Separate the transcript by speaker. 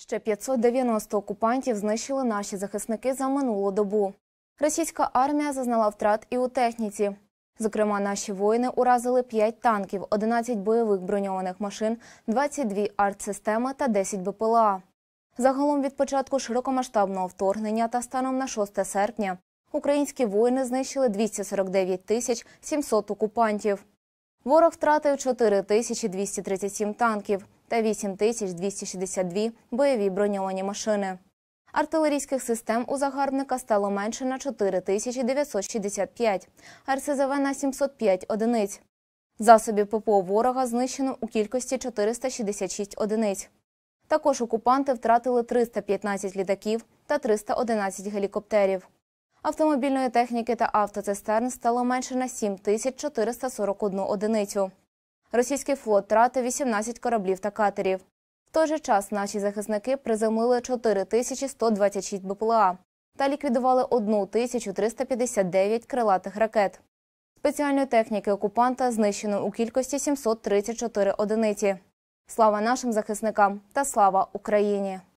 Speaker 1: Ще 590 окупантів знищили наші захисники за минулу добу. Російська армія зазнала втрат і у техніці. Зокрема, наші воїни уразили 5 танків, 11 бойових броньованих машин, 22 артсистеми та 10 БПЛА. Загалом від початку широкомасштабного вторгнення та станом на 6 серпня українські воїни знищили 249 700 окупантів. Ворог втратив 4237 танків та 8262 бойові броньовані машини. Артилерійських систем у загарбника стало менше на 4965, РСЗВ на 705 одиниць. Засобів ППО ворога знищено у кількості 466 одиниць. Також окупанти втратили 315 літаків та 311 гелікоптерів. Автомобільної техніки та автоцистерн стало менше на 7441 одиницю. Російський флот втратив 18 кораблів та катерів. В той же час наші захисники приземлили 4126 БПЛА та ліквідували 1359 крилатих ракет. Спеціальної техніки окупанта знищено у кількості 734 одиниці. Слава нашим захисникам та слава Україні!